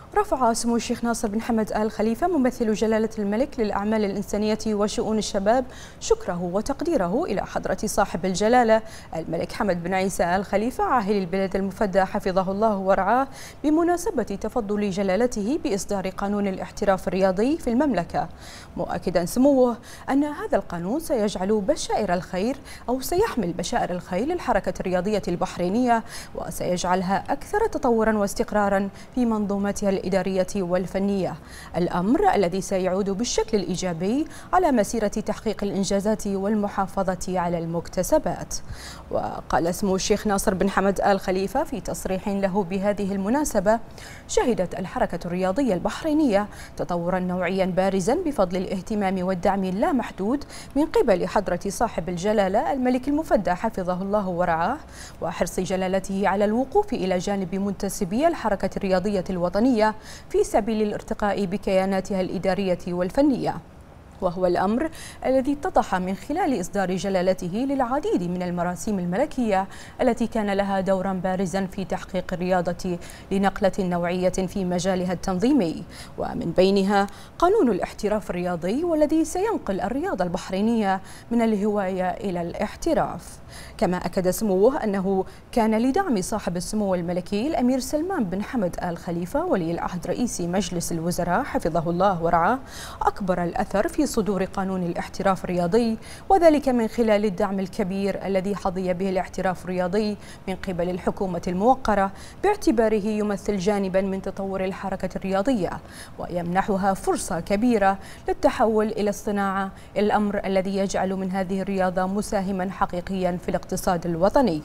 رفع سمو الشيخ ناصر بن حمد آل خليفة ممثل جلالة الملك للأعمال الإنسانية وشؤون الشباب شكره وتقديره إلى حضرة صاحب الجلالة الملك حمد بن عيسى آل خليفة عاهل البلاد المفدى حفظه الله ورعاه بمناسبة تفضل جلالته بإصدار قانون الاحتراف الرياضي في المملكة، مؤكدا سموه أن هذا القانون سيجعل بشائر الخير أو سيحمل بشائر الخير للحركة الرياضية البحرينية وسيجعلها أكثر تطورا واستقرارا في منظومتها الإدارية والفنية، الأمر الذي سيعود بالشكل الإيجابي على مسيرة تحقيق الإنجازات والمحافظة على المكتسبات. وقال سمو الشيخ ناصر بن حمد آل خليفة في تصريح له بهذه المناسبة: شهدت الحركة الرياضية البحرينية تطورا نوعيا بارزا بفضل الاهتمام والدعم اللامحدود من قبل حضرة صاحب الجلالة الملك المفدى حفظه الله ورعاه، وحرص جلالته على الوقوف إلى جانب منتسبي الحركة الرياضية الوطنية في سبيل الارتقاء بكياناتها الإدارية والفنية، وهو الأمر الذي اتضح من خلال إصدار جلالته للعديد من المراسيم الملكية التي كان لها دورا بارزا في تحقيق الرياضة لنقلة نوعية في مجالها التنظيمي، ومن بينها قانون الاحتراف الرياضي والذي سينقل الرياضة البحرينية من الهواية إلى الاحتراف. كما أكد سموه أنه كان لدعم صاحب السمو الملكي الأمير سلمان بن حمد آل خليفة ولي العهد رئيس مجلس الوزراء حفظه الله ورعاه أكبر الأثر في صدور قانون الاحتراف الرياضي، وذلك من خلال الدعم الكبير الذي حظي به الاحتراف الرياضي من قبل الحكومة الموقرة، باعتباره يمثل جانبا من تطور الحركة الرياضية ويمنحها فرصة كبيرة للتحول إلى الصناعة، الأمر الذي يجعل من هذه الرياضة مساهما حقيقيا في الاقتصاد الوطني.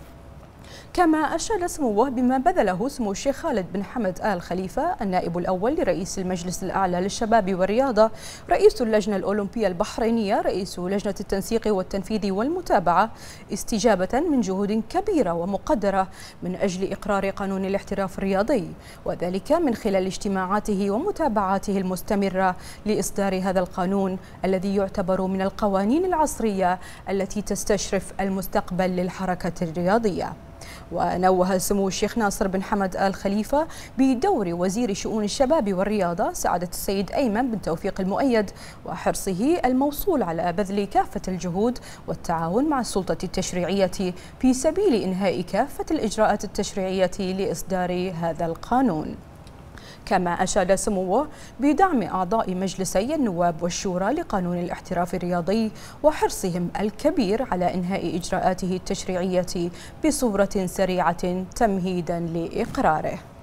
كما أشاد سموه بما بذله سمو الشيخ خالد بن حمد آل خليفة النائب الأول لرئيس المجلس الأعلى للشباب والرياضة، رئيس اللجنة الأولمبية البحرينية، رئيس لجنة التنسيق والتنفيذ والمتابعة، استجابة من جهود كبيرة ومقدرة من أجل إقرار قانون الاحتراف الرياضي، وذلك من خلال اجتماعاته ومتابعاته المستمرة لإصدار هذا القانون الذي يعتبر من القوانين العصرية التي تستشرف المستقبل للحركة الرياضية. ونوه سمو الشيخ ناصر بن حمد آل خليفة بدور وزير شؤون الشباب والرياضة سعادة السيد أيمن بن توفيق المؤيد وحرصه الموصول على بذل كافة الجهود والتعاون مع السلطة التشريعية في سبيل إنهاء كافة الإجراءات التشريعية لإصدار هذا القانون. كما أشاد سموه بدعم أعضاء مجلسي النواب والشورى لقانون الاحتراف الرياضي وحرصهم الكبير على إنهاء إجراءاته التشريعية بصورة سريعة تمهيدا لإقراره.